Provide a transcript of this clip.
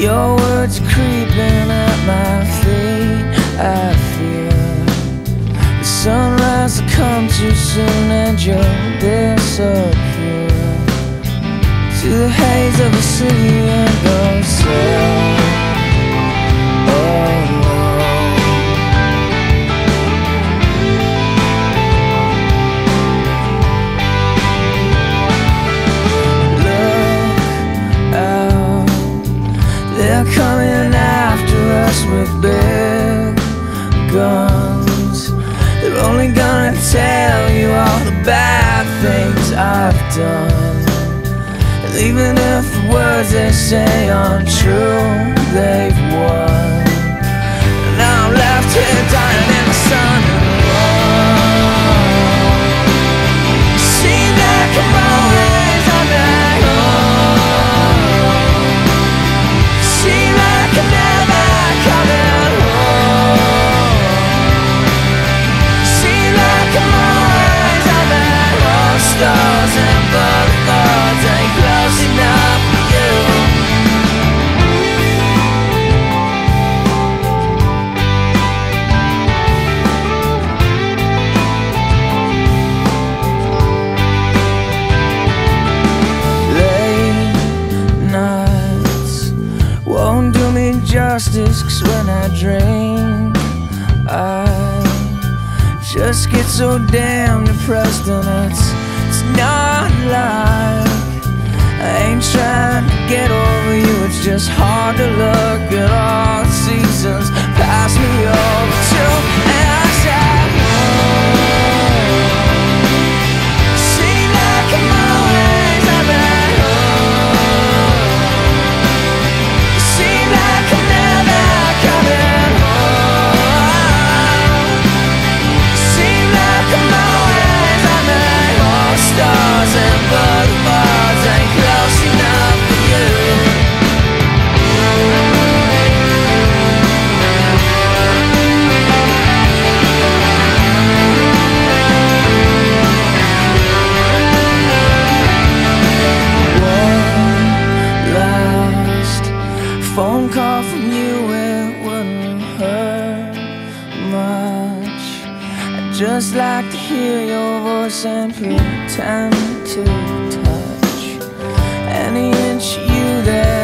Your words are creeping at my feet. I fear the sunrise will come too soon and you'll disappear to the haze of the city and go south. Oh no. Look out, they're coming after us with big guns. They're only gonna tell you all the bad things I've done. And even if the words they say aren't true, they've won. And now I'm left here dying in the sun alone. It seems like I'm always on my own. It seems like I'm never coming home. It seems like I'm always on my own. Stars and butterflies ain't close enough for you. Late nights won't do me justice, 'cause when I drink I just get so damn depressed. And it's not like I ain't trying to get over you, it's just hard to look at all the seasons pass me over too. And I said, seem like I'm always on my own. Seem like I'm never coming home. Seem like I'm always on my own. Stars and butterflies ain't close enough for you. One last phone call from you, it wouldn't hurt much. I'd just like to hear your voice and pretend to touch any inch of you there.